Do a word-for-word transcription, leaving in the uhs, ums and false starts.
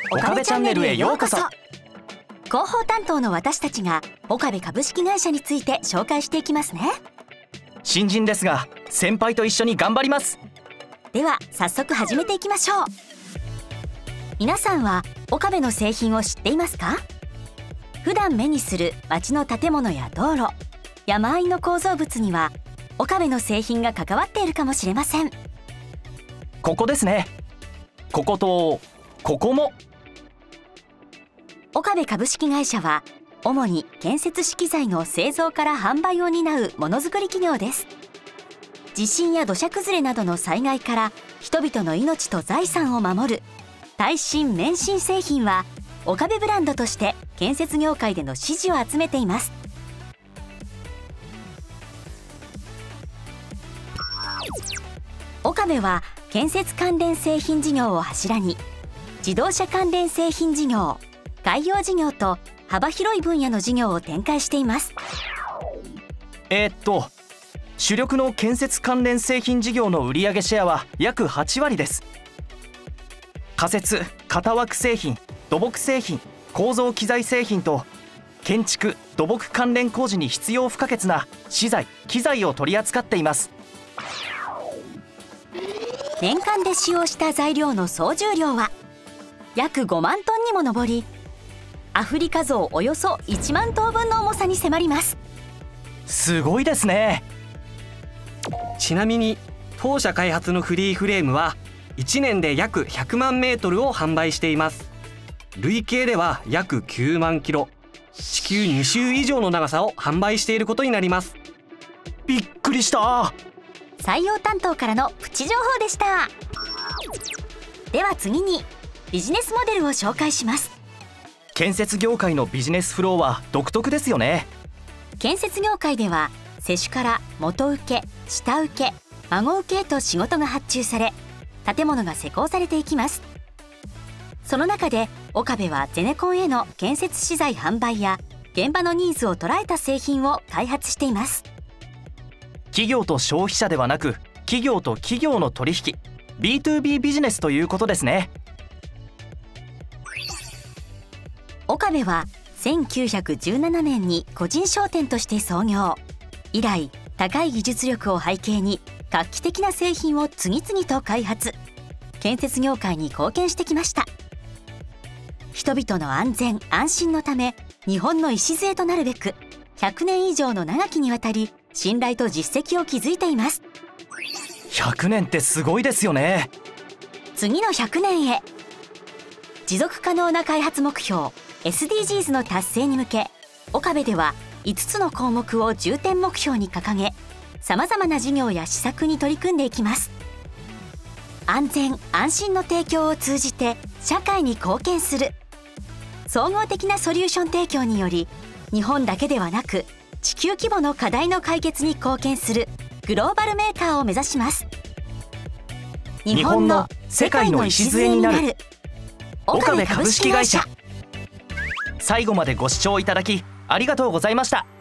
岡部チャンネルへようこそ。 広報担当の私たちが岡部株式会社について紹介していきますね。 新人ですが先輩と一緒に頑張ります。 では早速始めていきましょう。皆さんは岡部の製品を知っていますか？普段目にする街の建物や道路、山あいの構造物には岡部の製品が関わっているかもしれません。 ここですね。こことここも。 岡部株式会社は主に建設資機材の製造から販売を担うものづくり企業です。地震や土砂崩れなどの災害から人々の命と財産を守る耐震免震製品は岡部ブランドとして建設業界での支持を集めています。岡部は建設関連製品事業を柱に自動車関連製品事業、海洋事業と幅広い分野の事業を展開しています。 えー、っと主力の建設関連製品事業の売上シェアは約はちわりです。仮設・型枠製品、土木製品、構造機材製品と建築・土木関連工事に必要不可欠な資材・機材を取り扱っています。 年間で使用した材料の総重量は約ごまんトンにも上り、アフリカゾウおよそいちまんとうぶんの重さに迫ります。 すごいですね。 ちなみに当社開発のフリーフレームはいちねんで約ひゃくまんメートルを販売しています。累計では約きゅうまんキロ、地球に周以上の長さを販売していることになります。 びっくりした。 採用担当からのプチ情報でした。では次にビジネスモデルを紹介します。 建設業界のビジネスフローは独特ですよね。 建設業界では施主から元請け、下請け、孫請けへと仕事が発注され、建物が施工されていきます。その中で岡部はゼネコンへの建設資材販売や現場のニーズを捉えた製品を開発しています。 企業と消費者ではなく企業と企業の取引 ビーツービー ビジネスということですね。 岡部はせんきゅうひゃくじゅうななねんに個人商店として創業。以来高い技術力を背景に画期的な製品を次々と開発、建設業界に貢献してきました。人々の安全安心のため日本の礎となるべくひゃくねん以上の長きにわたり信頼と実績を築いています。 ひゃくねんってすごいですよね。 次のひゃくねんへ、持続可能な開発目標 エスディージーズ の達成に向け、岡部ではいつつの項目を重点目標に掲げ、さまざまな事業や施策に取り組んでいきます。安全安心の提供を通じて社会に貢献する総合的なソリューション提供により、日本だけではなく地球規模の課題の解決に貢献するグローバルメーカーを目指します。 日本の世界の礎になる岡部株式会社。最後までご視聴いただきありがとうございました。